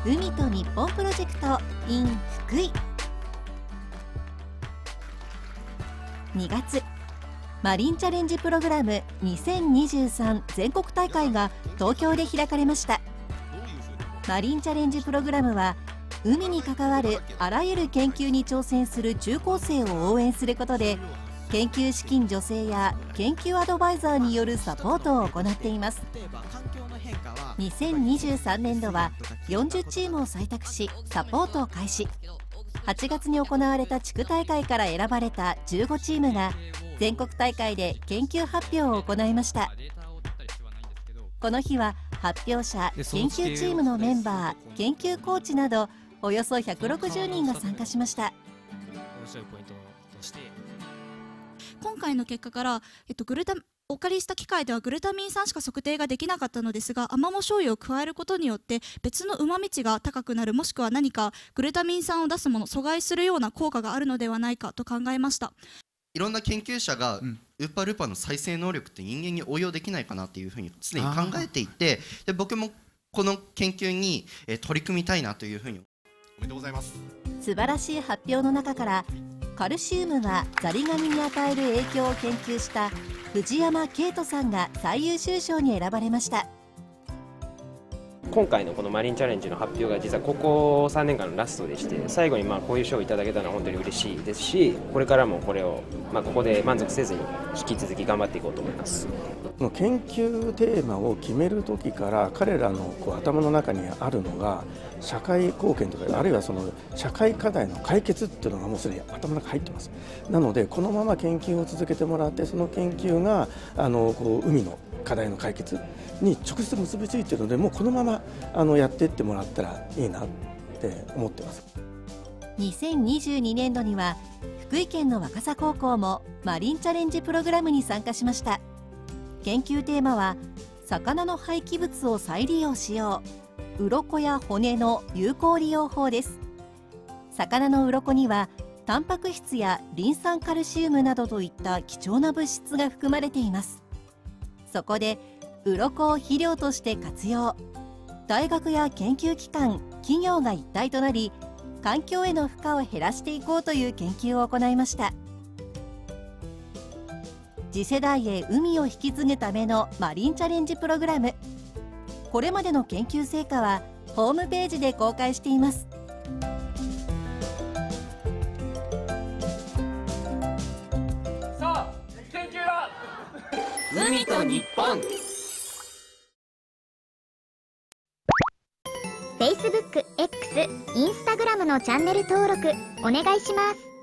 海と日本プロジェクト in 福井。2月、マリンチャレンジプログラム2023全国大会が東京で開かれました。マリンチャレンジプログラムは海に関わるあらゆる研究に挑戦する中高生を応援することで、研究資金助成や研究アドバイザーによるサポートを行っています。2023年度は40チームを採択しサポートを開始。8月に行われた地区大会から選ばれた15チームが全国大会で研究発表を行いました。この日は発表者、研究チームのメンバー、研究コーチなどおよそ160人が参加しました。 今回の結果から、お借りした機械ではグルタミン酸しか測定ができなかったのですが、アマモ醤油を加えることによって別のうまみ値が高くなる、もしくは何かグルタミン酸を出すもの、阻害するような効果があるのではないかと考えました。 いろんな研究者がウーパールーパーの再生能力って人間に応用できないかなっていうふうに常に考えていて、で僕もこの研究に取り組みたいなというふうに。 おめでとうございます。 素晴らしい発表の中から、カルシウムがザリガニに与える影響を研究した藤山圭人さんが最優秀賞に選ばれました。 今回のこのマリンチャレンジの発表が実はここ3年間のラストでして、最後にこういう賞をいただけたのは本当に嬉しいですし、これからもこれをここで満足せずに引き続き頑張っていこうと思います。 研究テーマを決めるときから彼らの頭の中にあるのが社会貢献とか、あるいはその社会課題の解決っていうのがもうすでに頭の中に入ってます。なのでこのまま研究を続けてもらって、その研究が海の課題の解決に直接結びついているので、もうこのままやっていってもらったらいいなって思ってます。 2022年度には福井県の若狭高校もマリンチャレンジプログラムに参加しました。研究テーマは魚の廃棄物を再利用しよう、鱗や骨の有効利用法です。魚の鱗にはタンパク質やリン酸カルシウムなどといった貴重な物質が含まれています。そこで鱗を肥料として活用。大学や研究機関、企業が一体となり、環境への負荷を減らしていこうという研究を行いました。次世代へ海を引き継ぐためのマリンチャレンジプログラム。これまでの研究成果はホームページで公開しています。 さあ、研究は海と日本。 Facebook、X、Instagram のチャンネル登録お願いします。